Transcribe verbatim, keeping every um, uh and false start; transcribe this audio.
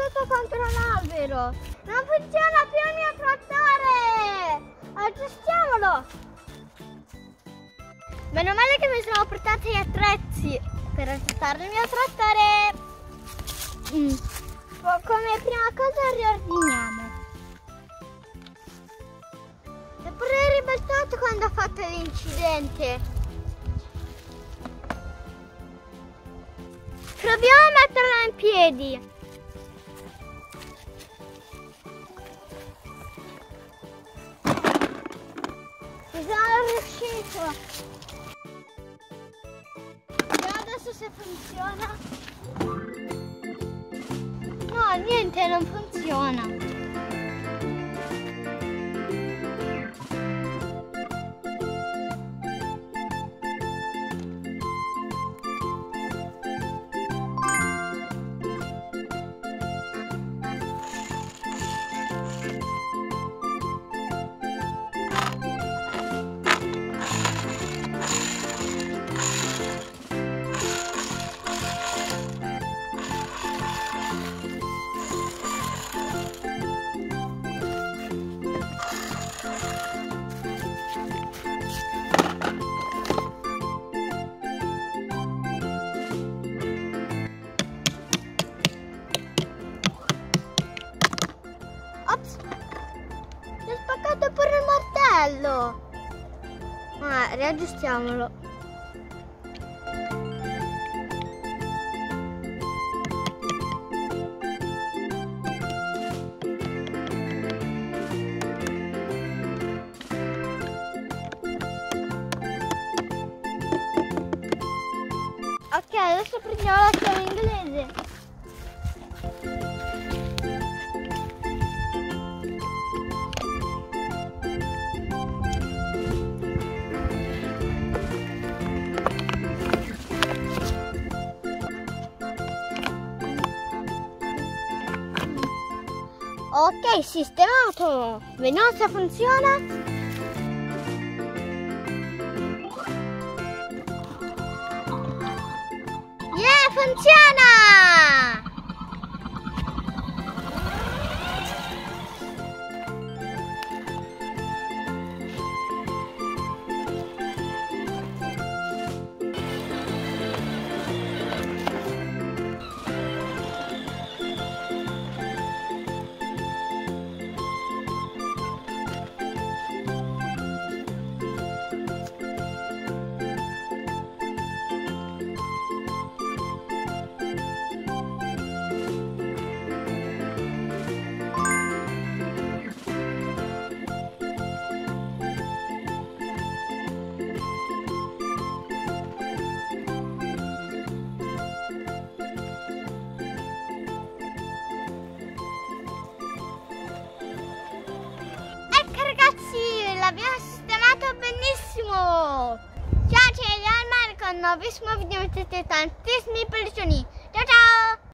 sbattuto contro l'albero. Non funziona più il mio trattore. Aggiustiamolo. Meno male che mi sono portati gli attrezzi per aggiustare il mio trattore. Mm. Come prima cosa riordiniamo. Eppure è ribaltato quando ha fatto l'incidente. Proviamo a metterla in piedi. Ci sono riuscito. Vediamo adesso se funziona. No, niente, non funziona. Ops! Si è spaccato pure il martello! Ma riaggiustiamolo. Ok, adesso prendiamo la chiave inglese. Ok, sistemato. Vediamo se funziona. Yeah, funziona! L'abbiamo sistemato benissimo! Ciao, c'è Marco, con un nuovissimo video, mettete tantissimi pollicioni! Ciao ciao!